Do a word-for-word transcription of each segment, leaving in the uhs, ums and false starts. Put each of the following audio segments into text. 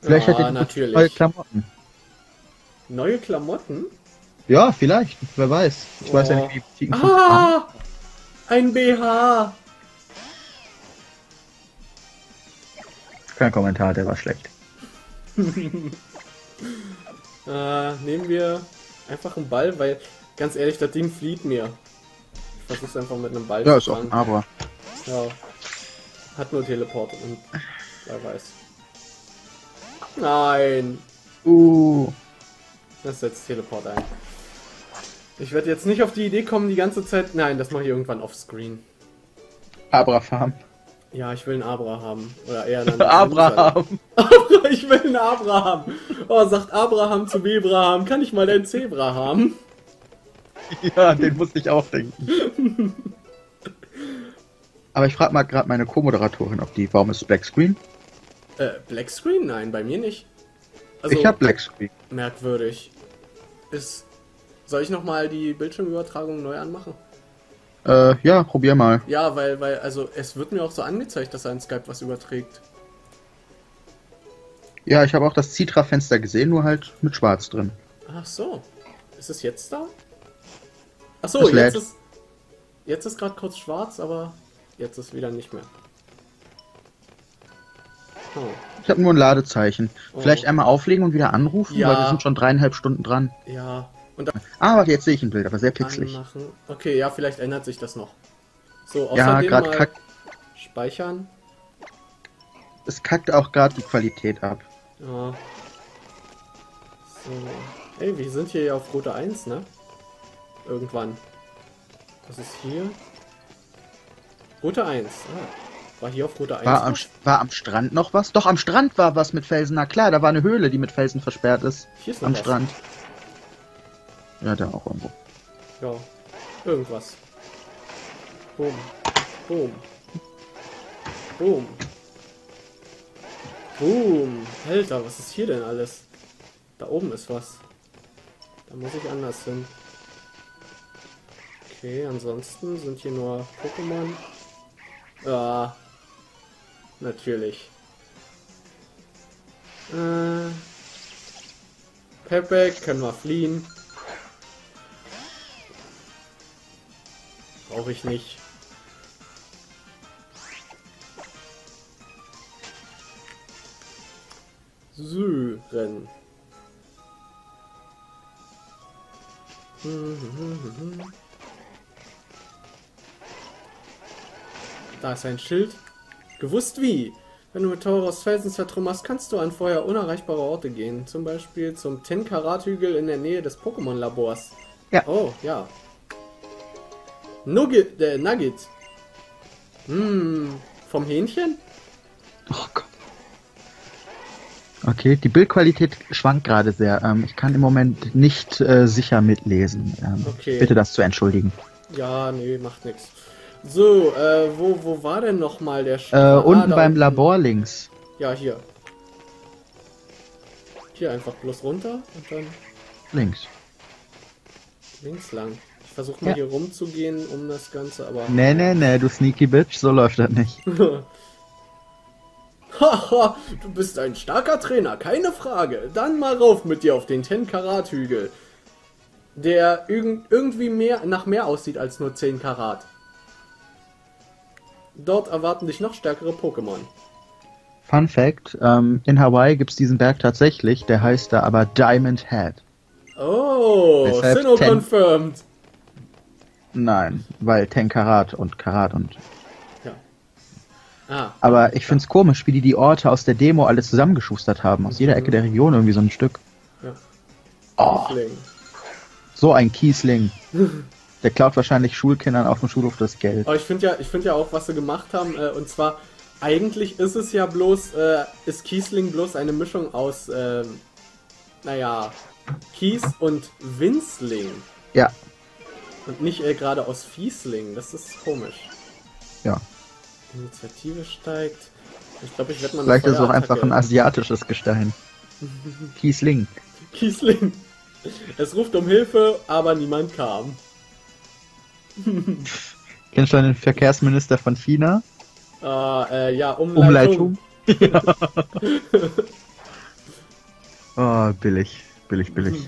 Vielleicht hat Ja, er natürlich. neue Klamotten. Neue Klamotten? Ja, vielleicht. Wer weiß. Ich weiß ja Oh. nicht, wie die Boutiquen funktionieren. Ah! Ein B H! Kein Kommentar, der war schlecht. Äh, nehmen wir einfach einen Ball, weil, ganz ehrlich, das Ding flieht mir. Ich versuch's einfach mit einem Ball Ja, zu ist auch fangen. ein Aber. Ja. Hat nur Teleport und wer weiß. Nein! Uh. Das setzt Teleport ein. Ich werde jetzt nicht auf die Idee kommen, die ganze Zeit. Nein, das mache ich irgendwann offscreen. Abraham. Ja, ich will einen Abraham. Oder eher einen Abraham. Ich will einen Abraham. Oh, sagt Abraham zu Bebraham. Kann ich mal deinen Zebra haben? Ja, den musste ich auch denken. Aber ich frage mal gerade meine Co-Moderatorin, ob die. Warum ist Black Screen? Äh, Black Screen? Nein, bei mir nicht. Also, Ich hab Black Screen. merkwürdig. Ist. Soll ich nochmal die Bildschirmübertragung neu anmachen? Äh, ja, probier mal. Ja, weil, weil, also, es wird mir auch so angezeigt, dass er in Skype was überträgt. Ja, ich habe auch das Citra-Fenster gesehen, nur halt mit Schwarz drin. Ach so. Ist es jetzt da? Ach so, Es jetzt lädt. ist. Jetzt ist gerade kurz schwarz, aber jetzt ist wieder nicht mehr. Oh. Ich habe nur ein Ladezeichen. Oh. Vielleicht einmal auflegen und wieder anrufen, Ja. weil wir sind schon dreieinhalb Stunden dran. Ja. Und dann Ah, warte, jetzt sehe ich ein Bild, aber sehr pixelig. anmachen. Okay, ja, vielleicht ändert sich das noch. So, Ja, außerdem gerade mal kackt, speichern. es kackt auch gerade die Qualität ab. Ja. So. Ey, wir sind hier ja auf Route eins, ne? Irgendwann. Was ist hier? Route eins. Ah, war hier auf Route eins? War am, was? war am Strand noch was? Doch, am Strand war was mit Felsen. Na klar, da war eine Höhle, die mit Felsen versperrt ist. Hier ist noch Am was. Strand. Ja, da auch irgendwo. Ja, irgendwas. Boom. Boom. Boom. Boom. Alter, was ist hier denn alles? Da oben ist was. Da muss ich anders hin. Okay, ansonsten sind hier nur Pokémon. Ja. Natürlich. Äh. Pepe, können wir fliehen. Brauche ich nicht. Süren. Da ist ein Schild. Gewusst wie. Wenn du mit Tauros Felsen zertrümmerst, kannst du an vorher unerreichbare Orte gehen. Zum Beispiel zum Tenkarat-Hügel in der Nähe des Pokémon-Labors. Ja. Oh, ja. Nugget, äh, Nugget. Hm, vom Hähnchen? Oh Gott. Okay, die Bildqualität schwankt gerade sehr. Ähm, ich kann im Moment nicht äh, sicher mitlesen. Ähm, Okay. Bitte das zu entschuldigen. Ja, nee, macht nix. So, äh, wo, wo war denn nochmal der Sch Äh, Ah, unten da beim unten. Labor links. Ja, hier. Hier einfach bloß runter und dann Links. links lang. Ich versuche mal Ja. hier rumzugehen um das Ganze, aber... Nee, nee, nee, du sneaky bitch, so läuft das nicht. Haha, du bist ein starker Trainer, keine Frage. Dann mal rauf mit dir auf den Ten-Karat-Hügel. Der irg irgendwie mehr nach mehr aussieht als nur zehn Karat. Dort erwarten dich noch stärkere Pokémon. Fun Fact, ähm, in Hawaii gibt's diesen Berg tatsächlich, der heißt da aber Diamond Head. Oh, Deshalb Sinnoh ten- confirmed. Nein, weil ten Karat und Karat und... Ja. Ah, Aber ich find's komisch, wie die die Orte aus der Demo alle zusammengeschustert haben. Aus jeder Ecke der Region irgendwie so ein Stück. ja. Oh, Kiesling. so ein Kiesling. Der klaut wahrscheinlich Schulkindern auf dem Schulhof das Geld. Aber ich finde ja, ich finde ja auch, was sie gemacht haben, äh, und zwar, eigentlich ist es ja bloß, äh, ist Kiesling bloß eine Mischung aus, ähm, naja, Kies und Winzling. Ja, Und nicht äh, gerade aus Fiesling. Das ist komisch. ja. Initiative steigt. Ich glaube, ich werde mal eine Vielleicht ist es auch Feuerattacke- einfach ein asiatisches Gestein. Kiesling. Kiesling. Es ruft um Hilfe, aber niemand kam. Kennst du den Verkehrsminister von China? Äh, äh, ja, Umleitung. Umleitung? Oh, billig. Billig, billig.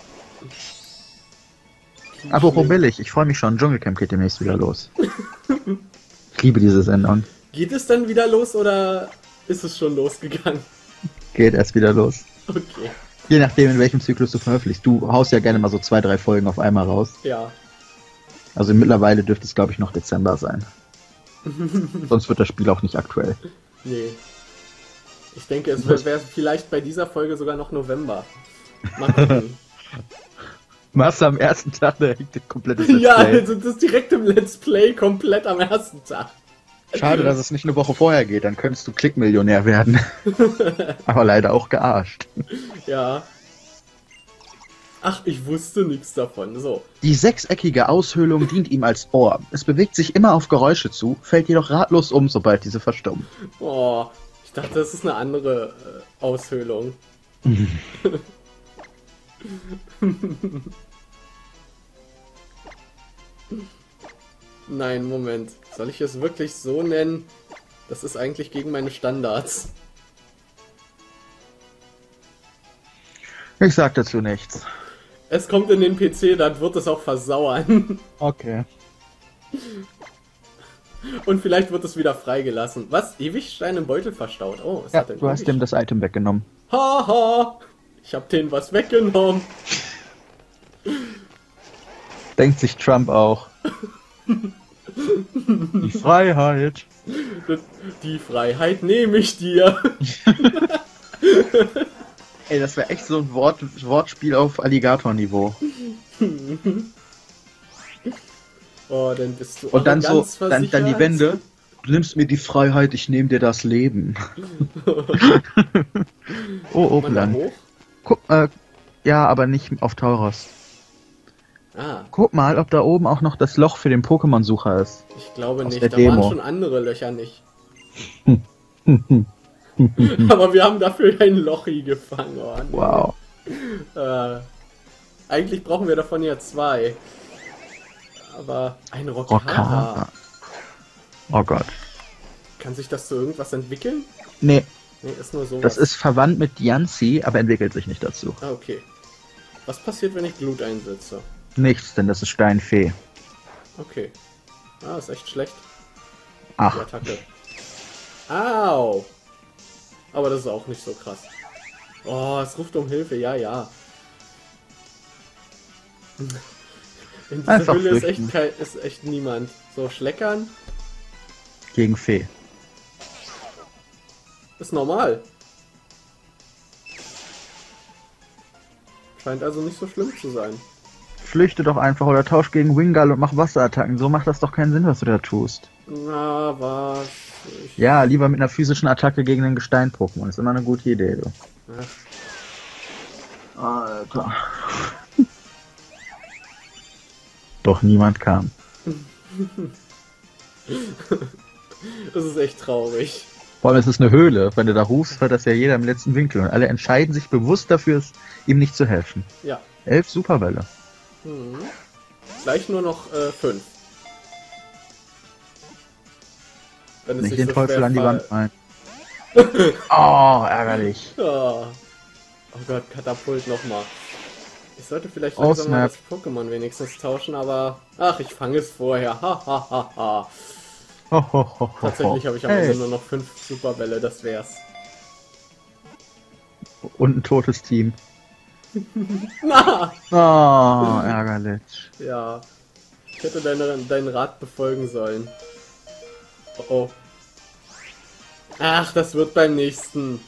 Apropos billig, ich freue mich schon. Dschungelcamp geht demnächst wieder los. Ich liebe diese Sendung. Geht es dann wieder los oder ist es schon losgegangen? Geht erst wieder los. Okay. Je nachdem, in welchem Zyklus du veröffentlichst. Du haust ja gerne mal so zwei, drei Folgen auf einmal raus. Ja. Also mittlerweile dürfte es, glaube ich, noch Dezember sein. Sonst wird das Spiel auch nicht aktuell. Nee. Ich denke, es wäre wär vielleicht bei dieser Folge sogar noch November. Mal gucken. Machst du am ersten Tag direkt ein komplettes Let's Ja, Play? also das ist direkt im Let's Play komplett am ersten Tag. Schade, dass es nicht eine Woche vorher geht, dann könntest du Klickmillionär werden. Aber leider auch gearscht. Ja. Ach, ich wusste nichts davon. So. Die sechseckige Aushöhlung dient ihm als Ohr. Es bewegt sich immer auf Geräusche zu, fällt jedoch ratlos um, sobald diese verstummen. Oh, ich dachte, das ist eine andere äh, Aushöhlung. Nein, Moment. Soll ich es wirklich so nennen? Das ist eigentlich gegen meine Standards. Ich sag dazu nichts. Es kommt in den P C, dann wird es auch versauern. Okay. Und vielleicht wird es wieder freigelassen. Was? Ewigstein im Beutel verstaut. Oh, was Ja, hat denn du hast ihm das Item weggenommen. Haha! Ich hab denen was weggenommen. Denkt sich Trump auch. Die Freiheit. Die Freiheit nehme ich dir. Ey, das wäre echt so ein Wort, Wortspiel auf Alligator-Niveau. Oh, dann bist du Und dann so, ganz dann, dann die Wende. Du nimmst mir die Freiheit, ich nehme dir das Leben. Oh, Opeland. hoch? Guck, äh, ja, aber nicht auf Tauros. Ah, Guck mal, ob da oben auch noch das Loch für den Pokémon-Sucher ist. ich glaube Aus nicht. der Da Demo. waren schon andere Löcher nicht. Aber wir haben dafür ein Lochi gefangen. Oh, nee. Wow. Äh, eigentlich brauchen wir davon ja zwei. Aber ein Rokara. Rokara. Oh Gott. Kann sich das zu irgendwas entwickeln? Nee, Nee, ist nur so. das ist verwandt mit Diancie, aber entwickelt sich nicht dazu. Ah, okay. Was passiert, wenn ich Glut einsetze? Nichts, denn das ist Steinfee. Okay. Ah, ist echt schlecht. Die Ach, Attacke. Au! Aber das ist auch nicht so krass. Oh, es ruft um Hilfe, ja, ja. In dieser Einfach Höhle ist flüchten. echt, kein, ist echt niemand. So, Schleckern gegen Fee. ist normal. Scheint also nicht so schlimm zu sein. Flüchte doch einfach oder tausch gegen Wingull und mach Wasserattacken. So macht das doch keinen Sinn, was du da tust. Na, was? Ich, Ja, lieber mit einer physischen Attacke gegen den Gestein-Pokémon. Ist immer eine gute Idee, du. Ach, Alter. Doch niemand kam. das ist echt traurig. Vor allem, es ist eine Höhle. Wenn du da rufst, hört das ja jeder im letzten Winkel. Und alle entscheiden sich bewusst dafür, es- ihm nicht zu helfen. Ja. Elf Superbälle. Mhm. Gleich nur noch äh, fünf. Wenn es Nicht sich den so Teufel schwer an die fall- Wand rein. Oh, ärgerlich. Oh. Oh Gott, Katapult nochmal. Ich sollte vielleicht Oh, langsam mal snap. das Pokémon wenigstens tauschen, aber... Ach, ich fange es vorher. Ha, ha, ha, ha. Ho, ho, ho, ho, Tatsächlich ho. habe ich am Hey. Ende nur noch fünf Superbälle, das wär's. Und ein totes Team. Na! Oh, ärgerlich. Ja. Ich hätte deine, deinen Rat befolgen sollen. Oh oh. Ach, das wird beim nächsten.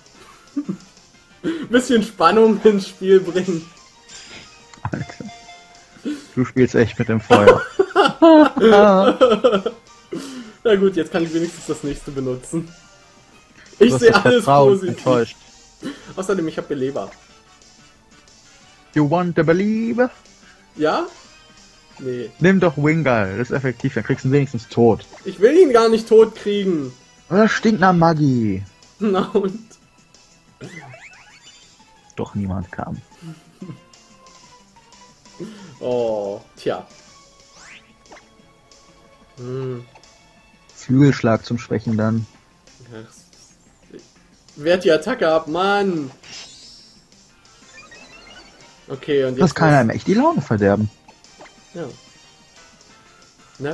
Bisschen Spannung ins Spiel bringen. Alter. Du spielst echt mit dem Feuer. Na gut, jetzt kann ich wenigstens das nächste benutzen. Ich Du hast sehe das alles Vertrauen positiv. enttäuscht. Außerdem, ich habe Beleber. You want to believe? Ja? Nee. Nimm doch Wingull, das ist effektiv, dann kriegst du ihn wenigstens tot. Ich will ihn gar nicht tot kriegen. Oder stinkt nach Maggi. Na und? Doch niemand kam. Oh, tja. Hm. Flügelschlag zum Schwächen dann. Ach, wehrt die Attacke ab, Mann! Okay, und jetzt... Das kann einem echt die Laune verderben. Ja. Ne?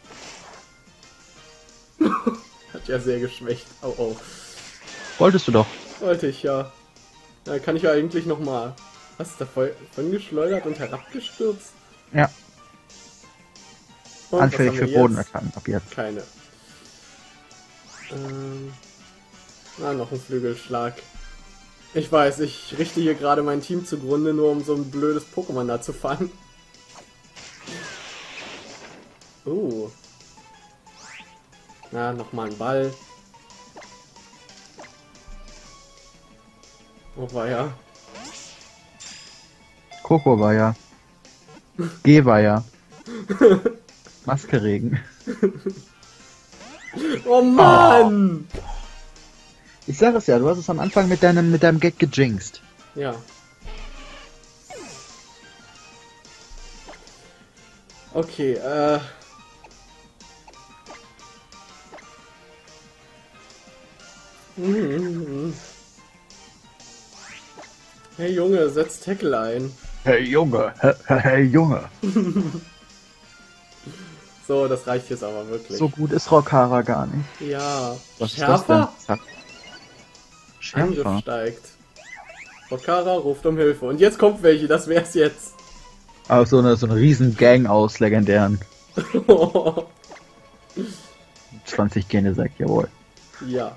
Hat ja sehr geschwächt. Oh, oh. Wolltest du doch. Wollte ich, ja. Da kann ich ja eigentlich nochmal... Was, davon geschleudert und herabgestürzt? Ja. Und Anfällig was für haben wir Bodenattacken ab jetzt. Keine. Ähm... Na, noch ein Flügelschlag. Ich weiß, ich richte hier gerade mein Team zugrunde, nur um so ein blödes Pokémon da zu fangen. Uh. Na, nochmal ein Ball. Oh, war ja. Koko war ja. G war ja. Maskeregen. Oh Mann! Oh. Ich sag es ja, du hast es am Anfang mit deinem, mit deinem Gag gejinxt. Ja. Okay, äh... Hey Junge, setz Tackle ein. Hey Junge, hey, hey Junge. So, das reicht jetzt aber wirklich. So gut ist Rokara gar nicht. Ja. Was Schärfer? ist das denn? Schärfer? Angriff steigt. Rokara ruft um Hilfe. Und jetzt kommt welche, das wär's jetzt. Aber so eine, so eine riesen Gang aus legendären. zwanzig Gene sagt, jawohl. Ja.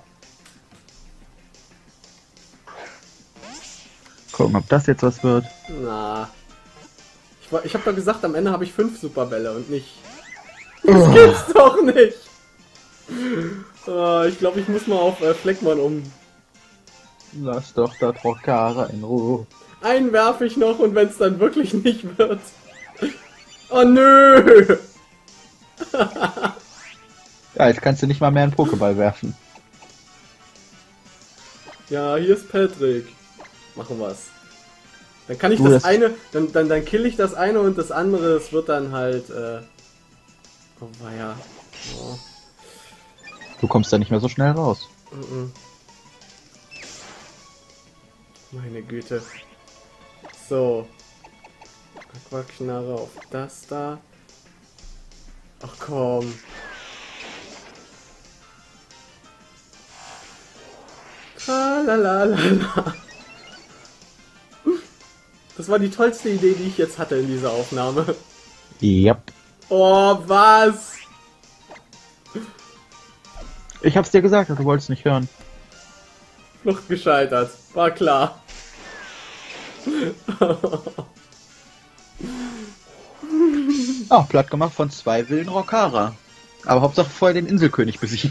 Gucken, ob das jetzt was wird. Na. Ich, war, ich hab doch gesagt, am Ende habe ich fünf Superbälle und nicht... Das gibt's doch nicht! Uh, ich glaube, ich muss mal auf äh, Fleckmann um. Lass doch da Rokara in Ruhe. Einen werfe ich noch und wenn es dann wirklich nicht wird. Oh nö! Ja, jetzt kannst du nicht mal mehr einen Pokéball werfen. Ja, hier ist Patrick. Machen wir's. Dann kann ich Du, das, das eine, dann, dann, dann kill ich das eine und das andere, es wird dann halt, äh... Oh weia. Oh. Du kommst da nicht mehr so schnell raus. Mm -mm. Meine Güte. So. Aquaknarre auf das da. Ach komm. Tralalala. Das war die tollste Idee, die ich jetzt hatte in dieser Aufnahme. Yep. Oh, was? Ich hab's dir gesagt, aber du wolltest nicht hören. Noch gescheitert. War klar. Oh, platt gemacht von zwei wilden Rokara. Aber Hauptsache vorher den Inselkönig besiegen.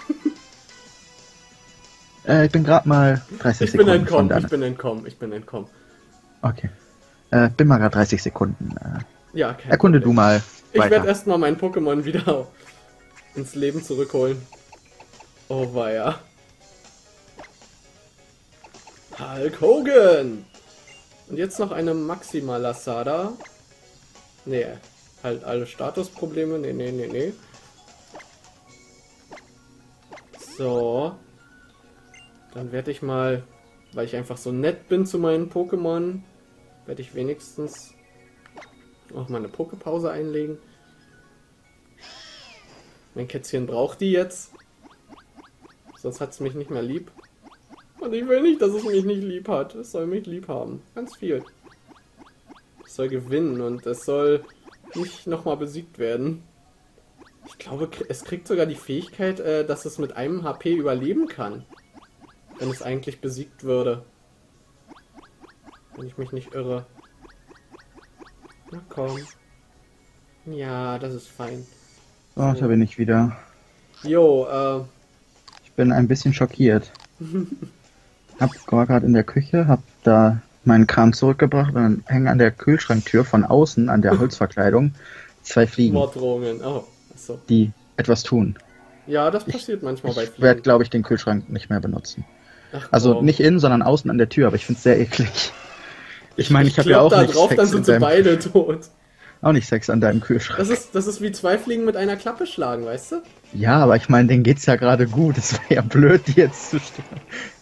äh, ich bin gerade mal dreißig ich bin Sekunden entkommen, von ich bin entkommen, ich bin entkommen. Okay. Äh, bin mal gerade dreißig Sekunden. Äh, ja, kein erkunde Problem. du mal. Ich weiter. werde erstmal mein Pokémon wieder ins Leben zurückholen. Oh weia. Hulk Hogan! Und jetzt noch eine Maxima Lasada. Nee, halt alle Statusprobleme. Nee, nee, nee, nee. So. Dann werde ich mal, weil ich einfach so nett bin zu meinen Pokémon, werde ich wenigstens auch mal eine Poképause einlegen. Mein Kätzchen braucht die jetzt. Sonst hat es mich nicht mehr lieb. Und ich will nicht, dass es mich nicht lieb hat. Es soll mich lieb haben. Ganz viel. Es soll gewinnen und es soll nicht nochmal besiegt werden. Ich glaube, es kriegt sogar die Fähigkeit, dass es mit einem H P überleben kann. Wenn es eigentlich besiegt würde. Wenn ich mich nicht irre. Na komm. Ja, das ist fein. Oh, da bin ich wieder. Jo, äh... Ich bin ein bisschen schockiert. Hab gerade in der Küche, hab da meinen Kram zurückgebracht und dann hängen an der Kühlschranktür von außen, an der Holzverkleidung, zwei Fliegen. Morddrohungen, oh, achso. Die etwas tun. Ja, das passiert ich, manchmal bei Fliegen. Ich werde, glaube ich, den Kühlschrank nicht mehr benutzen. Ach, also nicht innen, sondern außen an der Tür, aber ich finde es sehr eklig. Ich meine, ich, ich habe ja auch da nicht drauf, Sex dann sind sie beide tot. Auch nicht Sex an deinem Kühlschrank. Das ist, das ist wie zwei Fliegen mit einer Klappe schlagen, weißt du? Ja, aber ich meine, denen geht's ja gerade gut. Es wäre ja blöd, die jetzt zu stören.